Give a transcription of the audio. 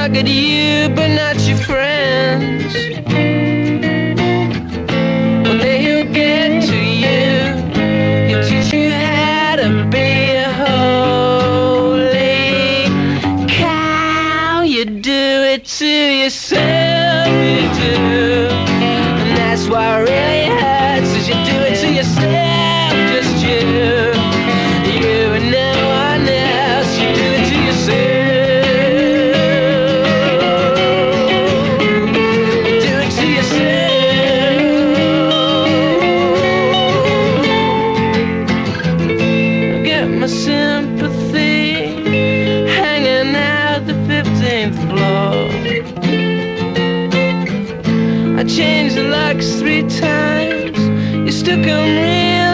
talk at you, but not your friends. Well, they'll get to you. He'll teach you how to be a holy cow. You do it to yourself, you do. And that's why it really hurts, is you do it to yourself, just you. You and no one else, you do it to yourself. Sympathy hanging out the 15th floor. I changed the locks 3 times. You still come real